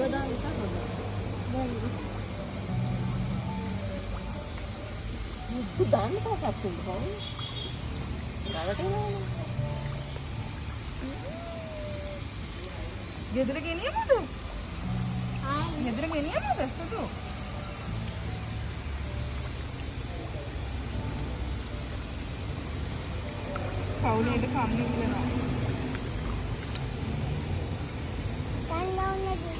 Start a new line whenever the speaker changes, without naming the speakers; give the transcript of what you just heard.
දාන්න තමයි. දාන්න තාක්ෂ කොහොමද? ගාවට එනවා. ගෙදර ගෙනියමුද? ගෙදර ගෙනියමුද? සුදු. කවුලේද කම්බි ඉන්නවා.